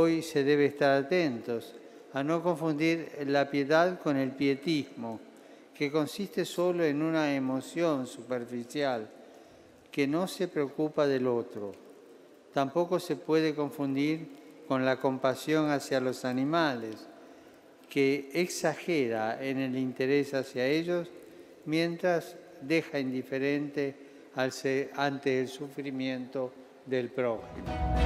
Hoy se debe estar atentos a no confundir la piedad con el pietismo, que consiste solo en una emoción superficial que no se preocupa del otro. Tampoco se puede confundir con la compasión hacia los animales, que exagera en el interés hacia ellos mientras deja indiferente ante el sufrimiento del prójimo.